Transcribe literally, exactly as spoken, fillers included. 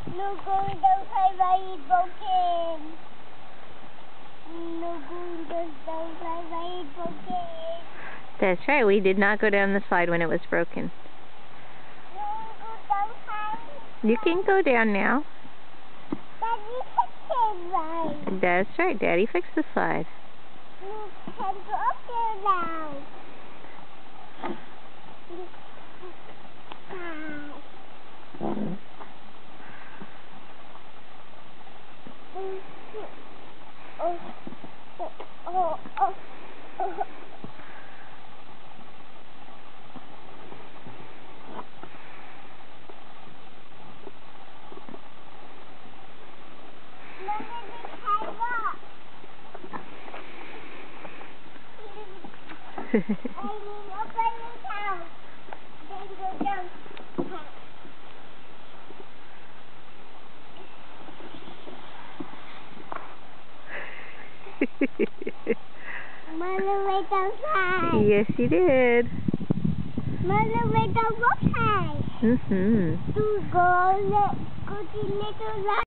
No going outside while it's broken. No going outside while it's broken. That's right. We did not go down the slide when it was broken. No go outside. You can go down now. Daddy fixed it right. That's right. Daddy fixed the slide. You can go up there now. Oh, oh, oh, oh, oh. I mean, open it out. Then go down. Mother went outside. Yes, you did. Mother went outside. Mm-hmm. To go, let, go to little